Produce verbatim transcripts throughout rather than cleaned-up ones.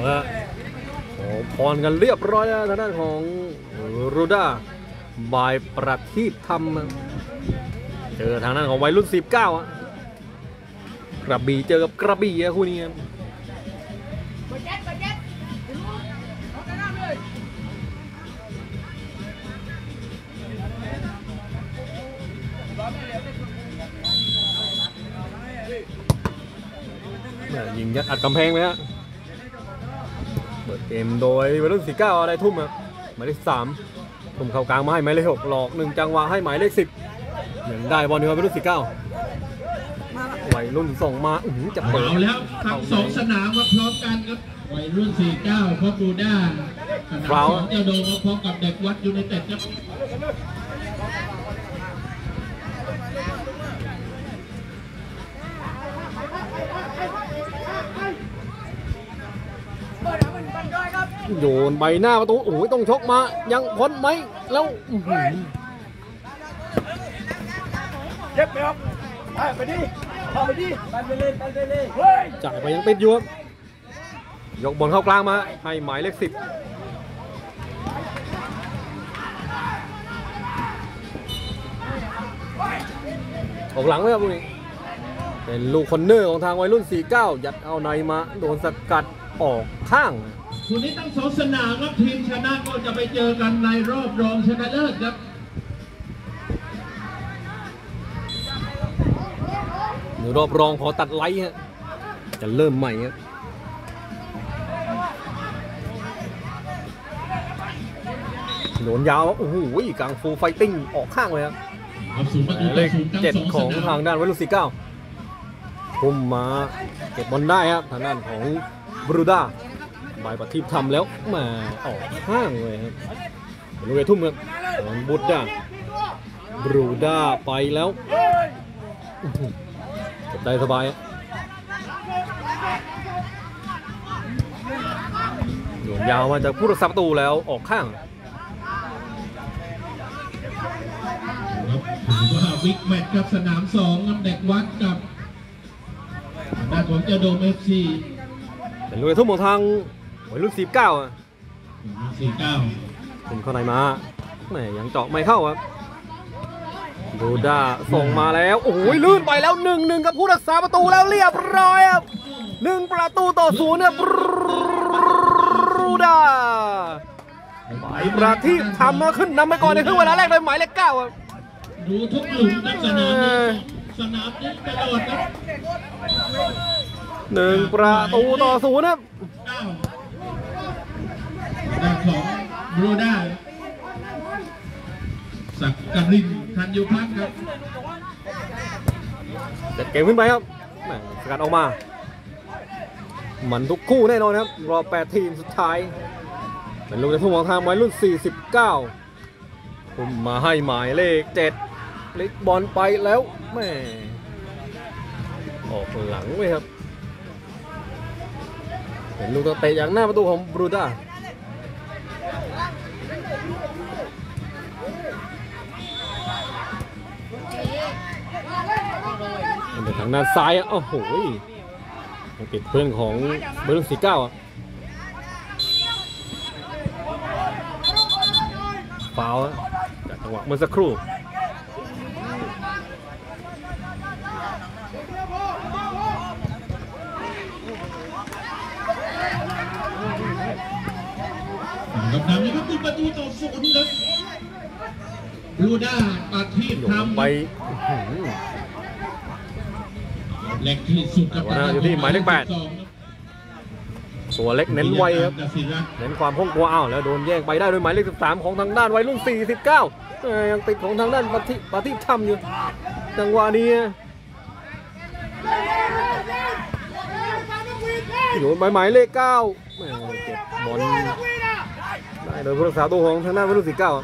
ละขอพรกันเรียบร้อยแล้วทางด้านของรูด้าบายประทีปทำเจอทางด้านของวัยรุ่นสิบเก้ากระบี่เจอกับกระบี่คู่นี้ยิงยัดอัดกำแพงเลยฮะเปิดเกมโดยวัยรุ่นสี่เก้าอะไรทุ่มครับหมายเลขสามทุ่มเข้ากลางมาให้หมายเลขหกหลอกหนึ่งจังหวะให้หมายเลขสิบเหมือนได้บอลนี้วัยรุ่นสี่เก้าวัยรุ่นส่งมาอื้อจะเปิดเอาแล้วทั้งสองสนามมาพร้อมกันครับวัยรุ่นสี่เก้าพบบูด้าสนามสองเจ้าโดมมาพร้อมกับเด็กวัดยูไนเต็ดครับโยนใบหน้าประตูโอ้ยต้องชกมายังพ้นไหมแล้วเจ็บไปครับไปดิไปดิไปเลยไปเลยจ่ายไปยังติดอยู่ยกบอลเข้ากลางมาให้หมายเลขสิบออกหลังเลยครับลูกนี้เป็นลูกคอนเนอร์ของทางวัยรุ่นสี่เก้ายัดเอาในมาโดนสกัดออกข้างคู่นี้ตั้งสองสนามครับทีมชนะก็จะไปเจอกันในรอบรองชนะเลิศครับรอบรองขอตัดไลท์ฮะจะเริ่มใหม่ครับโดนยาวโอ้โหกลางฟูลไฟติ้งออกข้างเลยครับเลขเจ็ดของทางด้านวัยรุ่นสี่เก้าพุ่มมาเก็บบอลได้ครับทางด้านของบรูด้าบายประทีปทำแล้วมาออกข้างเลยครับลูกเอทุ่มครับของบูด้าบรูด้าไปแล้วเก็บได้สบายโยนยาวมาจากผู้รักษาประตูแล้วออกข้างว่าบิ๊กแมตช์กับสนามสองเด็กวัดกับด้านของเจ้าโดมเอฟซีเป็นลูกทุ่มของทางวัยรุ่นสี่เก้าอ่ะสี่เก้าเป็นข้อไหนมาแหมยังเจาะไม่เข้าครับบูด้าส่งมาแล้วโอ้ยลื่นไปแล้วหนึ่งหนึ่งกับผู้รักษาประตูแล้วเรียบร้อยครับหนึ่งประตูต่อศูนย์ครับบูด้าหมายประทีปทำมาขึ้นนำไปก่อนในครึ่งเวลาแรกเลยหมายเลขเก้าครับดูทุกหลุมในสนามนี้สนามนี้ตลอดครับหนึ่งประตูต่อศูนย์ครับด้านของบรูด้าสักการินทันยูพักครับเด็ดเกมขึ้นไปครับสกัดออกมามันทุกคู่แน่นอนครับรอบแปดทีมสุดท้ายเป็นลูกในทุ่งของทางวัยรุ่นสี่สิบเก้าผมมาให้หมายเลขเจ็ดลิกบอลไปแล้วแม่ออกหลังไว้ครับเป็นลูกเตะอย่างหน้าประตูของบรูด้าเป็นทางด้านซ้ายอ่ะโอ้โหปิดเพื่อนของเบอร์สี่เก้าอ่ะฟาวล์จากจังหวะเมื่อสักครู่กับนำนี้ก็คือประตูต่อศูนย์ครับบรูด้าประทีปทำไปเล็กที่สุดกับวันอยู่ที่หมายเลขแปดตัวเล็กเน้นไวครับเน้นความคล่องตัวอ้าวแล้วโดนแย่งไปได้โดยหมายเลขสิบสามของทางด้านวัยรุ่นสี่สิบเก้ายังติดของทางด้านประทีปประทีปทำอยู่จังหวะนี้โยนไปหมายเลขเก้าเก็บบอลได้โดยผู้รักษาตัวของทางด้านวัยรุ่นสี่สิบเก้า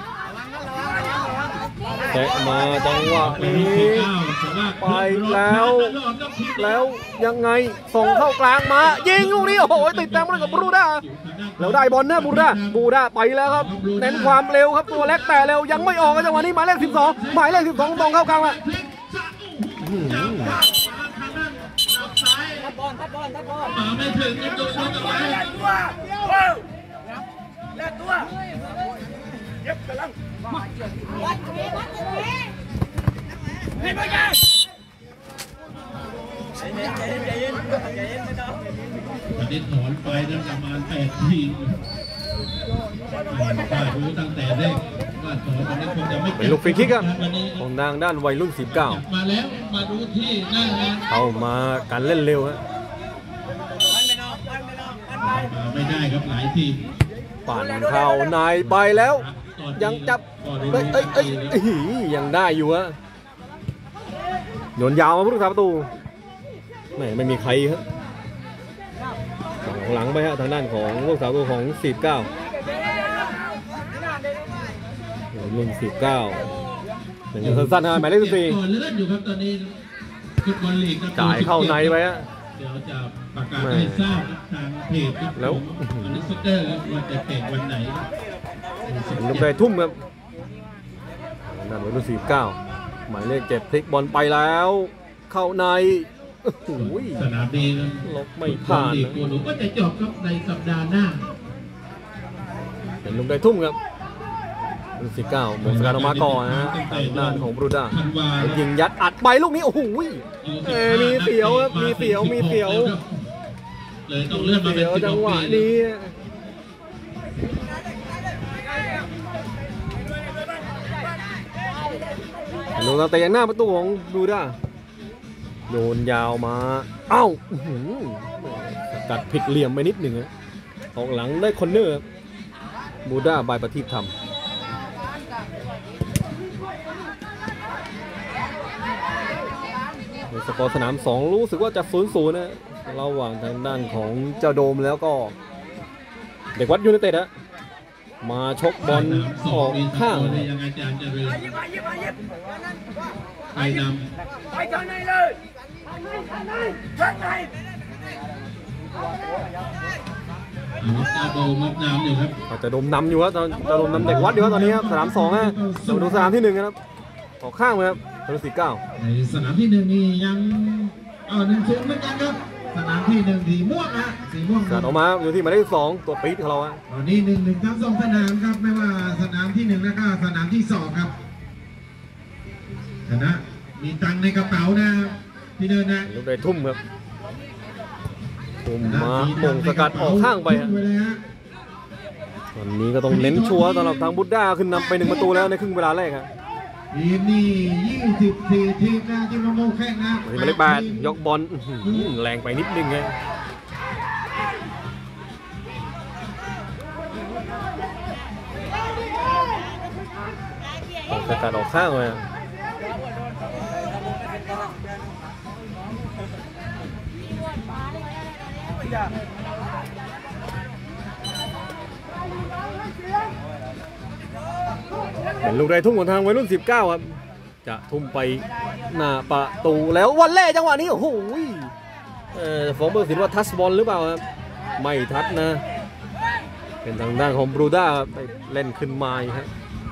แตะมาจังหวะนี้ไปแล้วแล้วยังไงส่งเข้ากลางมายิงลูกนี้โอ้โหติดแต้มกับบรูด้าแล้วได้บอลนะบรูด้าบรูด้าไปแล้วครับเน้นความเร็วครับตัวเล็กแต่เร็วยังไม่ออกจังหวะนี้หมายเลขสิบสองหมายเลขสิบสองตรงเข้ากลางละอลทัดบอลทัดบอลมาไม่ถึงครับโดนโดนกับไม้แลกตัวแลกตัวเย็บกำลังนี่ไม่ได้ใจเย็นใจเย็นใจเย็นใจเย็นไม่ต้องตอนนี้ถอนไปนะประมาณแปดทีมป้ารู้ตั้งแต่แรกว่าถอนวันนี้คงจะไม่เป็นลูกฟรีคิกครับวันนี้ของทางด้านวัยรุ่นสิบเก้ามาแล้วมาดูที่หน้างานเข้ามาการเล่นเร็วฮะมาไม่ได้ครับหลายทีมปั่นเข้าในไปแล้ว ยังจับเอ้ยเอ้ยเอ้ยเอ้ยยังได้อยู่ฮะโยนยาวมาผู้รักษาประตูไม่ไม่มีใครครับหลังไปฮะทางด้านของผู้รักษาประตูของสิบเก้ารุ่นสิบเก้าหนึ่งสั้นๆฮะหมายเลขสิบสี่ก่อนเลื่อนอยู่ครับตอนนี้ฟุตบอลลีกจ่ายเข้าในไปฮะเดี๋ยวจะประกาศให้ทราบทางเพจแล้วอันนี้สเตอร์ว่าจะเตะวันไหนลูกได้ทุ่มครับนั่นวัยรุ่นสิบเก้าหมายเลขเจ็ดพลิกบอลไปแล้ว เข้าในโอ้โหสนามดีนะลบไม่ผ่านลีกนะกูหนูก็จะจบครับในสัปดาห์หน้าเป็นลูกได้ทุ่มครับรุ่นสิบเก้าหมงสกัดออกมาก่อนนะฮะทางด้านของบรูด้ายิงยัดอัดไปลูกนี้โอ้โหเอ้มีเสียวครับมีเสียวมีเสียวเลยต้องเลื่อนมาเป็นเสียวสิบจังหวะปีนี้ลงตาเตะยังหน้าประตูของบรูด้าโยนยาวมาเอ้าสกัดผิดเหลี่ยมไปนิดหนึ่งนะออกหลังได้คอนเนอร์บรูด้าบายประทีปทำสกอร์สนามสองรู้สึกว่าจะศูนย์ศูนย์นะระหว่างทางด้านของเจ้าโดมแล้วก็เด็กวัดยูไนเต็ดอะมาชกบอลออกข้างยังไงจานจะเรือยิบมายิบมายิบไปนไปทางไหนเลยทางไหนทางไหนำเอาเจ้าโดมัดน้ำอยู่ครับอาจจะโดมนำอยู่ครับตอนจะโดมนำเด็กวัดอยู่ครับตอนนี้ครับสนามสองฮะเรามาดูสนามที่หนึ่งนะครับออกข้างเลยครับทะลุสี่เก้าในสนามที่หนึ่งนี่ยังเออหนึ่งศูนย์เหมือนกันครับสนามที่หนึ่งสีม่วงนะสีม่วงกัดออกมาอยู่ที่หมายเลขสองตัวปี๊ดของเราฮะตอนนี้หนึ่งหนึ่งทั้งสองสนามครับไม่ว่าสนามที่หนึ่งและก็สนามที่สองครับชนะมีตังค์ในกระเป๋านะที่เดินนะลูกได้ทุ่มครับทุ่มมาโป่งสกัดออกข้างไปฮะตอนนี้ก็ต้องเน้นชัวร์สำหรับทางบุดด้าขึ้นนำไปหนึ่งประตูแล้วในครึ่งเวลาแรกครับทีมนี่ยี่สิบสี่ทีมนะที่ลงลงแข่งนะหมายเลขแปดยกบอลอื้อหือแรงไปนิดนึงไงโป่งสกัดออกข้างเลยอะเป็นลูกได้ทุ่มของทางวัยรุ่นสิบเก้าครับจะทุ่มไปหน้าประตูแล้ววันแรกจังหวะนี้โอ้โหเอ่อฟองเบอร์สินว่าทัชบอลหรือเปล่าครับไม่ทัชนะเป็นทางด้านของบรูด้าไปเล่นขึ้นมาอีกครับ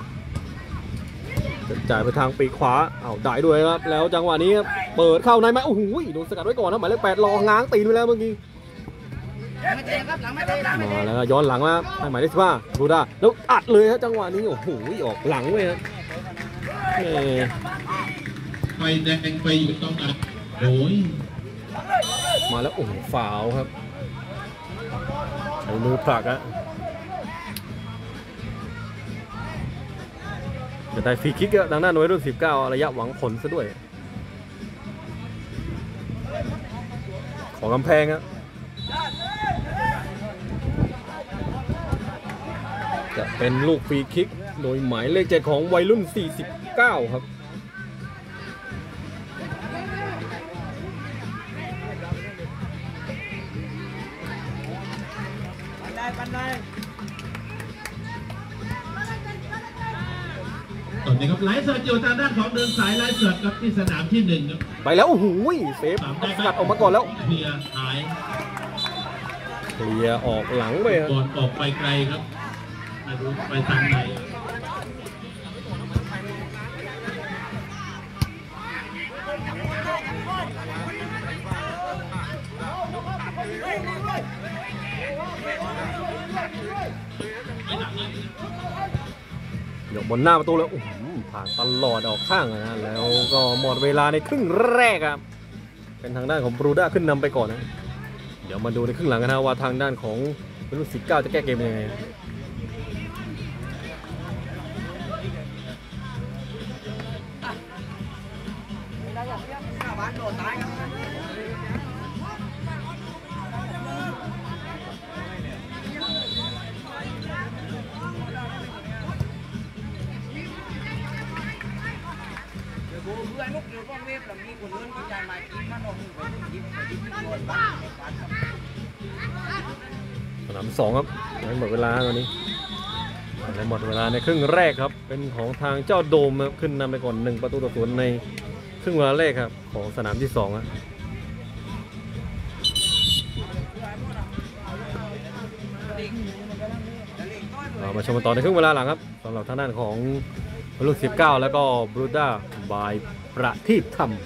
จะจ่ายไปทางปีกขวาเอาได้ด้วยครับแล้วจังหวะนี้ครับเปิดเข้าในไหมโอ้โหโดนสกัดไว้ก่อนนะหมายเลขแปดรอง้างตีนไปแล้วเมื่อกี้มาแล้วย้อนหลังมาให้หมายเลขสิบห้าบรูด้าแล้วอัดเลยครับจังหวะนี้โอ้โหออกหลังเลยครับไฟแดงไปอยู่ตรงอัดโอ้ยมาแล้วโอ้โหฝาวครับใช้มือผลักอะจะได้ฟรีคิกอะดังนั้นวัยรุ่นสิบเก้าระยะหวังผลซะด้วยของกำแพงอะจะเป็นลูกฟรีคิกโดยหมายเลขเจ็ดของวัยรุ่นสี่สิบเก้าครับตอนนี้ครับไลฟ์สดอยู่ทางด้านของเดินสายไลฟ์สดครับที่สนามที่หนึ่งครับไปแล้วโอ้โหเซฟสกัดออกมาก่อนแล้วเคลียร์หายเคลียร์ออกหลังไปครับบอลออกไปไกลครับไม่รู้ไปทางไหนบนหน้าประตูแล้วผ่านตลอดออกข้างนะแล้วก็หมดเวลาในครึ่งแรกครับเป็นทางด้านของบรูด้าขึ้นนำไปก่อนนะเดี๋ยวมาดูในครึ่งหลังกันนะว่าทางด้านของเวลุสิบเก้าจะแก้เกมยังไงสนามสองครับหมดเวลาตอนนี้และหมดเวลาในครึ่งแรกครับเป็นของทางเจ้าโดมขึ้นนำไปก่อนหนึ่งประตูต่อศูนย์ในครึ่งเวลาแรกครับของสนามที่สองครับมาชมกันต่อในครึ่งเวลาหลังครับสำหรับทางด้านของรุ่นสิบเก้าแล้วก็บรูด้าบายประทีปธรรม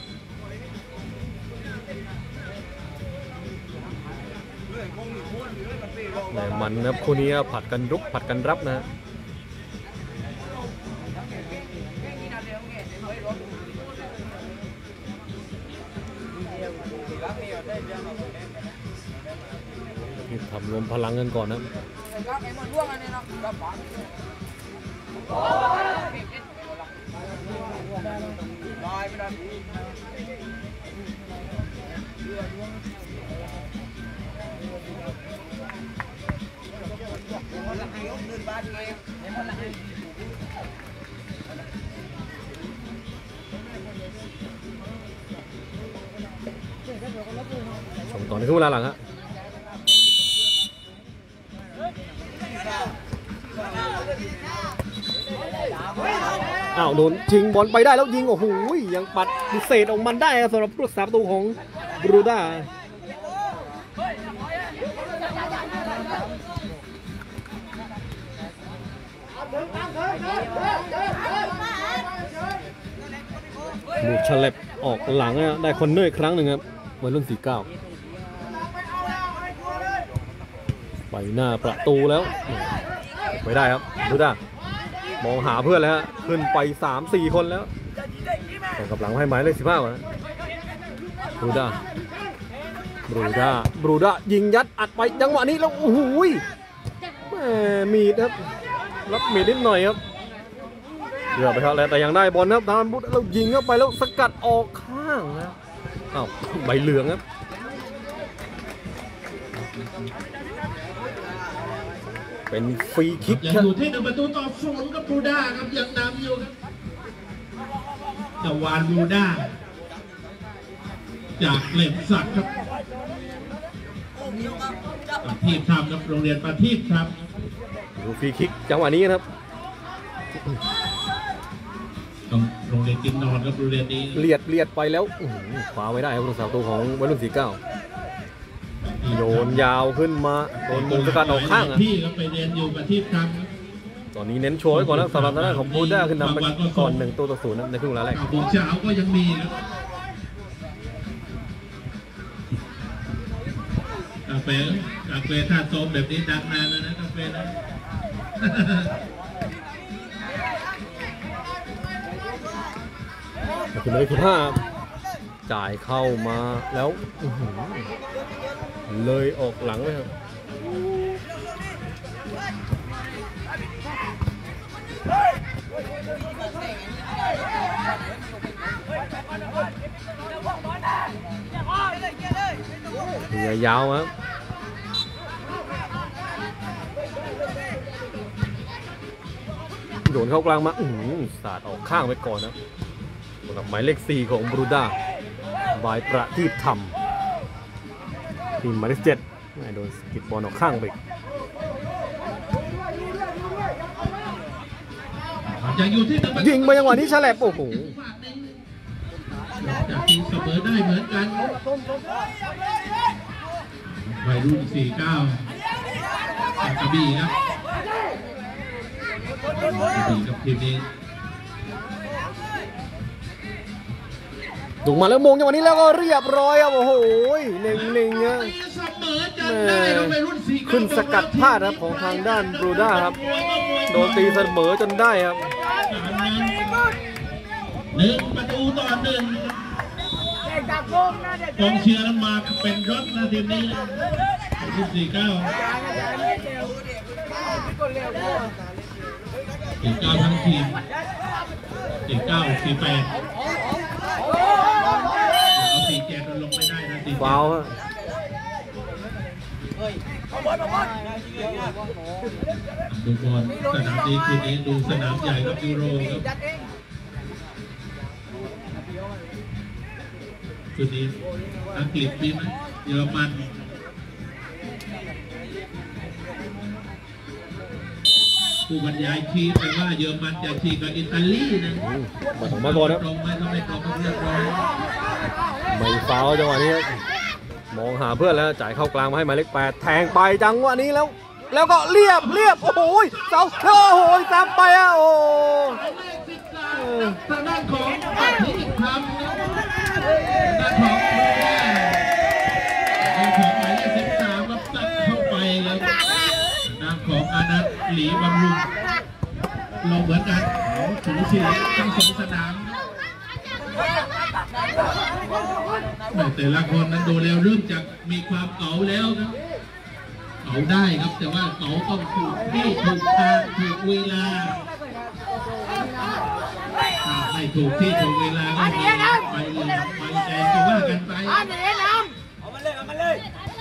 แต่มันนะคู่นี้ผัดกันรุกผัดกันรับนะที่ทำรวมพลังกันก่อนนะชมต่อในครึ่งเวลาหลังฮะอ้าวโดนชิงบอลไปได้แล้วยิงโอ้โหยังปัดพิเศษออกมันได้สำหรับผู้รักษาประตูของบรูด้าลูกฉลับออกหลังได้คอนเนอร์อีกครั้งหนึ่งครับวัยรุ่นสี่เก้าไปหน้าประตูแล้วไม่ได้ครับดูด้ามองหาเพื่อนแล้วฮะขึ้นไป สามสี่ คนแล้วต่อกับหลังให้หมายเลขสิบห้านะบรูด้าบรูด้าบรูด้ายิงยัดอัดไปจังหวะนี้แล้วโอ้โหมีดครับรับมีดนิดหน่อยครับเกือบไปครับแล้วแต่ยังได้บอลครับทางบุตรเรายิงเข้าไปแล้วสกัดออกข้างนะอ้าวใบเหลืองครับเป็นฟรีคิกยังอยู่ที่หนึ่งประตูต่อศูนย์กับบรูด้าครับยังนำอยู่ครับตะวันบรูด้าจากเหล็กสักครับประทีปทำครับโรงเรียนประทีปครับดูฟรีคิกจังหวะนี้ครับโรงเรียนกินนอนครับโรงเรียนนี้เลียดเลียดไปแล้วขวาไว้ได้ครับผู้รักษาประตูของวัยรุ่นสี่เก้าโยนยาวขึ้นมาโดนมุมสกัดออกข้างอ่ะพี่ก็ไปเรียนอยู่ประทีปครับตอนนี้เน้นโชว์ไว้ก่อนแล้วสำหรับทางด้านของบรูด้าขึ้นนำไปก่อนหนึ่งตัวต่อศูนย์ในครึ่งเวลาแรกบุกเช้าก็ยังมีครับกาแฟกาแฟท่าโซมแบบนี้ดังนานแล้วนะกาแฟนะถึงเลขสิบห้าจ่ายเข้ามาแล้วเลยออกหลังเลยครับยาวครับโดนเข้ากลางมาอื้อสาดออกข้างไปก่อนนะสำหรับหมายเลขสี่ของบรูด้าบายประทีปธรรมทีมหมายเลขเจ็ดโดนสกิดบอลออกข้างไปยิงไปยังหวะนี้ฉลับโอ้โหจากทีมเสมอได้เหมือนกันวัยรุ่นสี่เก้าจากกระบี่ครับกระบี่กับทีมนี้ถูกมาแล้วมงจังหวะนี้แล้วก็เรียบร้อยครับโอ้โหเน่งๆเนี่ยเสมอใจยังได้ครับไปรุ่นสี่ขึ้นสกัดพลาดครับของทางด้านบรูด้าครับโดนตีเสมอจนได้ครับหนึ่งประตูต่อหนึ่งกองเชียร์นั้นมาเป็นรถนะทีมนี้รุ่นสี่เก้าสี่เก้าทั้งทีมสี่เก้าสี่แปดเอาสี่เจ็ดลงไม่ได้นะสี่ฟาวล์ดูบอลสนามนี้คืนนี้ดูสนามใหญ่ครับยูโรครับคืนนี้อังกฤษมีไหมเยอรมันผู้บรรยายชี้ไปว่าเยอรมันจะชี้กับอิตาลีนะมาถึงมาก่อนครับตรงไหมถ้าไม่ตรงก็เรียบร้อยไม่ฟาวล์จังหวะนี้ครับมองหาเพื่อนแล้วจ่ายเข้ากลางมาให้หมายเลขแปดแทงไปจังหวะนี้แล้ว แล้วก็เรียบเรียบโอ้โหเสาโอ้โหซ้ำไปอ่ะโอ้ทางด้านของอาทิตย์คำนะด้านของของหมายเลขสิบสามรับซัดเข้าไปแล้วด้านของอานัทหลีบำรุงเราเหมือนกันเขาถูสีทั้งสองสนามแต่ละคนนั้นดูแล้วเริ่มจากมีความเก๋าแล้วครับเก๋าได้ครับแต่ว่าเก๋าต้องถูกที่ถูกทางถูกเวลาไม่ถูกที่ถูกเวลาก็ไปเลยไปแดงก็ว่ากันไปเอามาเลยเอามาเลย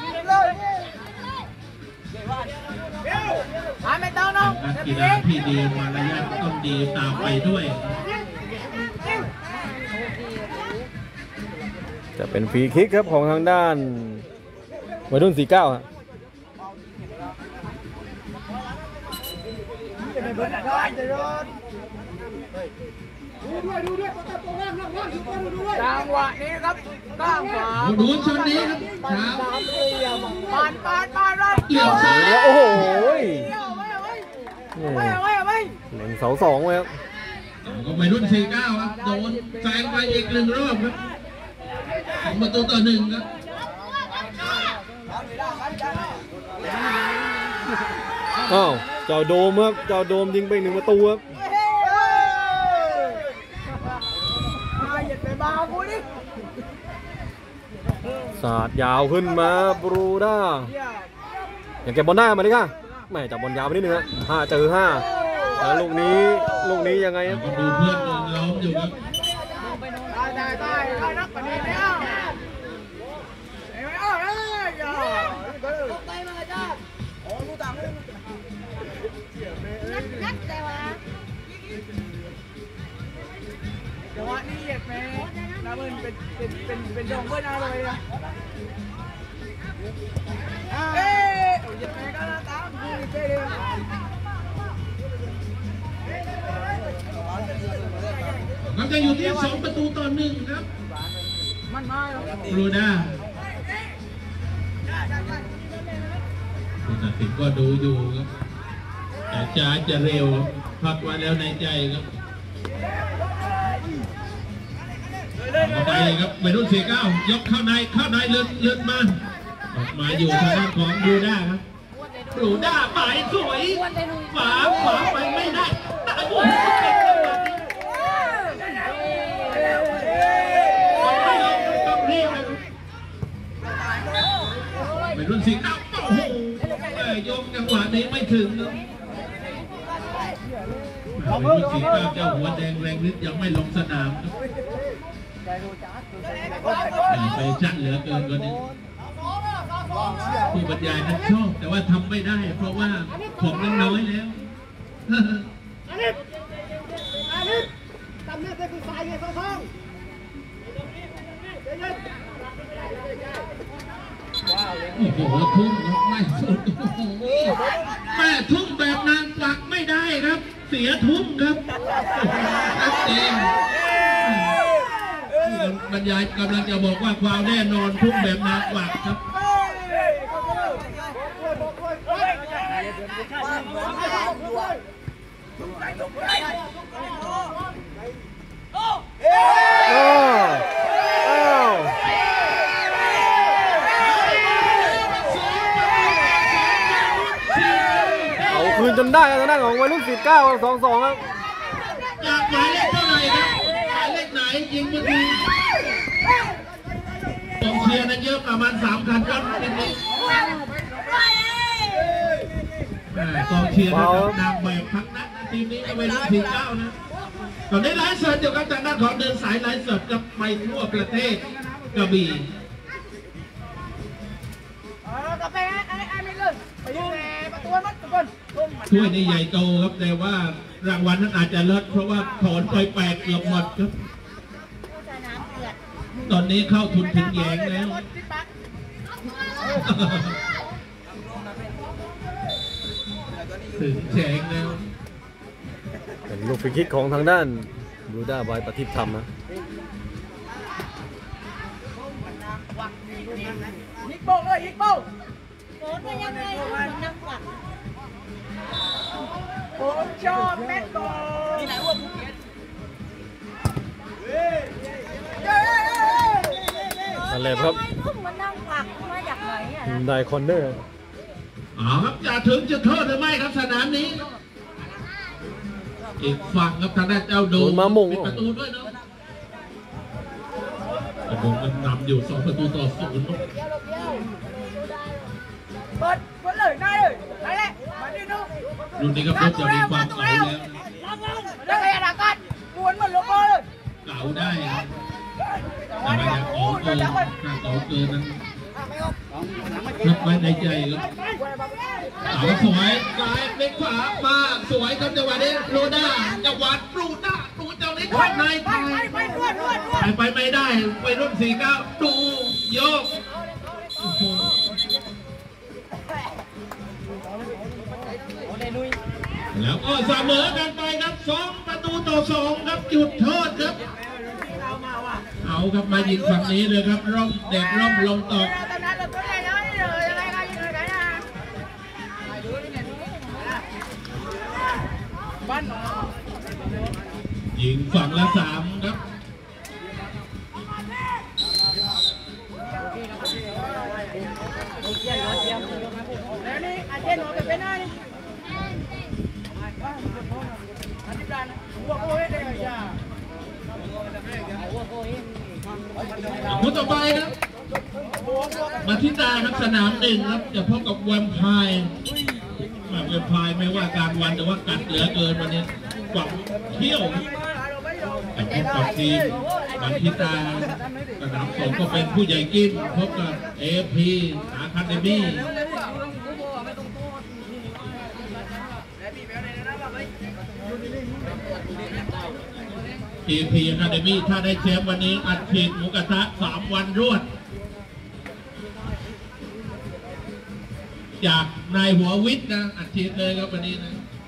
นักกีฬาที่ดีมารยาทต้องดีตามไปด้วยจะเป็นฟรีคิกครับของทางด้านวัยรุ่นสี่เก้าครับจังหวะนี้ครับก้าวขวาดูช็อตนี้ครับครับปานปานปานเลยเกี่ยวซ้ายแล้วโอ้โหไม่ไม่ไม่เหล่งเสาสองเลยครับก็ไปรุ่นสี่เก้าครับโดนแซงไปอีกหนึ่งรอบครับสองประตูต่อหนึ่งครับอ้าวเจ้าโดมครับเจ้าโดมยิงไปหนึ่งประตูครับสาดยาวขึ้นมาบรูด้าอย่างเก็บบอลได้มาดิค่ะแม่จับบอลยาวไปนิดนึงฮะห้าเจอห้าแล้วลูกนี้ลูกนี้ยังไงครับดูเพื่อนล้อมอยู่ครับได้ได้ได้นักปนีไม่เอาไม่เอาเลยอย่าไปมาจ้าโอ้ลูกต่างเลยนัดนัดแต่ว่าจังหวะนี้เหยียดแม่น้ำมันเป็นเป็นเป็นเป็นดงเพื่อนอะไรเลยอะเอ๊ะเหยียดแม่ก็น่าตามคือเจ๊เลยมันจะอยู่ที่สองประตูต่อหนึ่งครับมันมาบรูด้าคุณตัดสินก็ดูอยู่ครับแต่ช้าจะเร็วพักไว้แล้วในใจครับต่อไปครับไปรุ่นสี่เก้ายกเข้าในเข้าในเลื่อนเลื่อนมาออกมาอยู่ทางด้านของบรูด้าครับบรูด้าหมายสวยขวาขวาไปไม่ได้ตาบุญเป็นรุ่นสี่เก้าโอ้โหยกจังหวะนี้ไม่ถึงนะเป็นรุ่นสี่เก้าเจ้าหัวแดงแรงฤทธิ์ยังไม่ลงสนามไปชัดเหลือเกินคนนี้ผู้บรรยายนั้นชอบแต่ว่าทำไม่ได้เพราะว่าผมนั้นน้อยแล้วทำหน้าที่คือสายไงสองทองโอ้โหทุ่มไม่สุดโอ้โหแม่ทุ่มแบบนางปักไม่ได้ครับเสียทุ่มครับชัดเจนบรรยายกำลังจะบอกว่าความแน่นอนทุ่มแบบนางปักครับจนได้ทางด้านของวัยรุ่นสิบเก้าสองสองครับอยากหมายเลขเท่าไหร่ครับหมายเลขไหนยิงเมื่อกี้กองเชียร์นั้นเยอะประมาณสามคันครับทีนี้กองเชียร์นะครับนางแบบพักนักทีมนี้ก็วัยรุ่นสิบเก้านะตอนนี้ไลฟ์สดอยู่กับทางด้านของเดินสายไลฟ์สดกับไปทั่วประเทศกระบี่ถ้วยนี่ใหญ่โตครับแต่ว่ารางวัลนั้นอาจจะลดเพราะว่าถอนไปแปดเกือบหมดครับตอนนี้เข้าทุนถึงแยงแล้วถึงแยงแล้วเป็นลูกฟรีคิกของทางด้านบูด้าบายประทิปธรรมนะยิงโป้เลยยิงโป้โอ้ยยังไงนักวักผมชอบแม็กโกที่ไหนวะอะไรครับมันนั่งวักมาจากไหนอ่ะไดคอนเนอร์อ๋อครับจะถึงจะโทษหรือไม่ครับสนามนี้อีกฝั่งครับทางด้านเจ้าโดมมาหม่งปิดประตูด้วยเนาะโดมมันนำอยู่สองประตูต่อศูนย์เปิดเปิดเลยนายเลยนายแหละมาดิดูรุ่นนี้ครับรถจะมีความเก่าแล้วแล้วไงล่ะกันดวนมันลงเลยเก่าได้แต่ไม่อยากขอเกินถ้าขอเกินนั้นรับไว้ในใจครับเอาสวยกลายเป็นขวามาสวยครับจังหวะนี้โรด้าจังหวะปลูด้าปลูเจ้านี้ข้างในไปไปไปไม่ได้ไปรุ่นสี่เก้าดูโยกแล้วก็เสมอกันไปครับสองประตูต่อสองครับจุดโทษครับเอาครับมายิงฝั่งนี้เลยครับร่มเด็ดร่มลงตกยิงฝั่งละสามครับแล้วนี่อาเจนหัวเป็นไงคู่ต่อไปครับมาที่ตาครับสนามหนึ่งครับจะพบกับแวมไพร์แวมไพร์ไม่ว่ากลางวันแต่ว่ากัดเหลือเกินวันนี้กวักเที่ยวแต่พบกับทีมมาที่ตาสนามสองก็เป็นผู้ใหญ่กินพบกับเอฟพีอาคาเดมี่ทีพีอะคาเดมี่ถ้าได้แชมป์วันนี้อัดฉีดหมูกระทะสามวันรวดจากนายหัววิทย์นะอัดฉีดเลยครับวันนี้นะ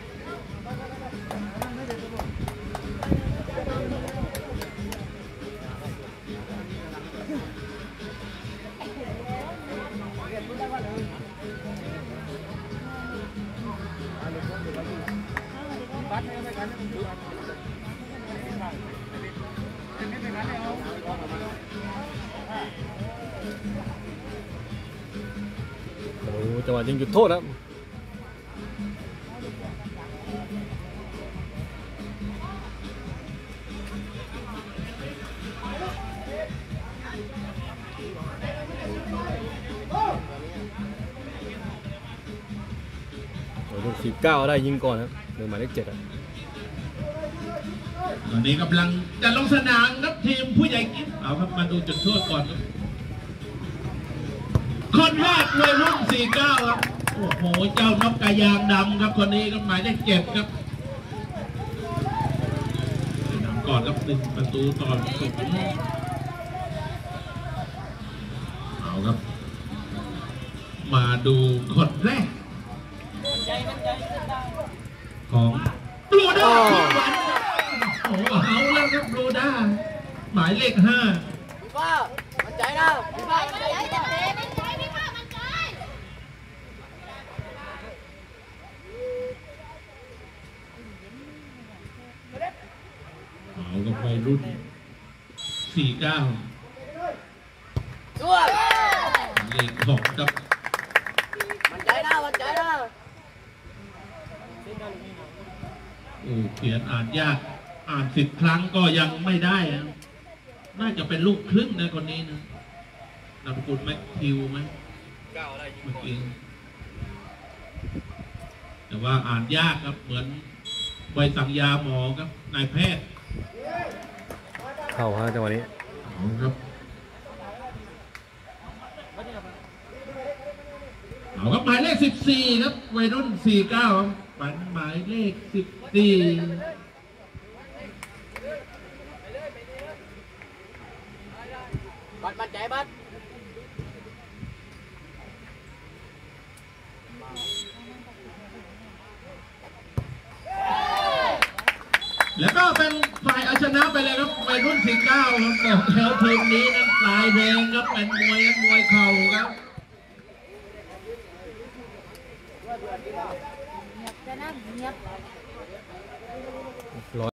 จังหวะยิงจุดโทษครับลูกสิบเก้าได้ยิงก่อนครับเบอร์หมายเลขเจ็ดตอนนี้กำลังจะลงสนามครับทีมผู้ใหญ่กิ๊บเอาครับมาดูจุดโทษก่อนครับคนแรกวัยรุ่นสี่เก้าครับโอ้โหเจ้านกกระยางดำครับคนนี้ก็หมายเลขเจ็ดครับนำก่อนครับหนึ่งประตูต่อศูนย์เอาครับมาดูคนแรกของบลูด้าโอ้โหเอาแล้วครับบลูด้าหมายเลขห้าว่ามันใจนะว่ามันใจจะเตะเอากับวัยรุ่นสี่เก้าเลขหกครับมันใจนะมันใจนะอือเขียนอ่านยากอ่านสิบครั้งก็ยังไม่ได้นะน่าจะเป็นลูกครึ่งนะคนนี้นะนามสกุลแม็กทิวไหมเมื่อกี้แต่ว่าอ่านยากครับเหมือนใบสั่งยาหมอครับนายแพทย์เข้าฮะจังหวะนี้เอาครับเอาครับหมายเลขสิบสี่ครับวัยรุ่นสี่เก้าครับปันหมายเลขสิบสี่บัดบัดใจบัดแล้วก็เป็นฝ่ายเอาชนะไปเลยครับวัยรุ่นสี่เก้าครับบอกแล้วทีมนี้นั้นปลายแดงครับเป็นมวยมวยเข่าครับจะนั่งเงียบ